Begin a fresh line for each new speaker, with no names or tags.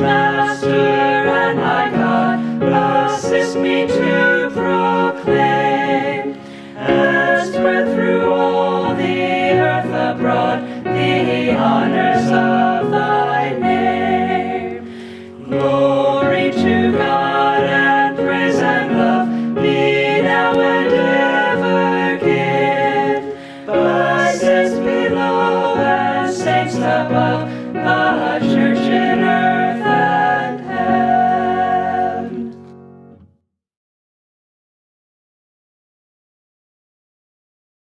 Master and my God, assist me to proclaim, and spread through all the earth abroad the honors of thy name. Glory to God and praise and love be now and ever given, by saints below and saints above, the church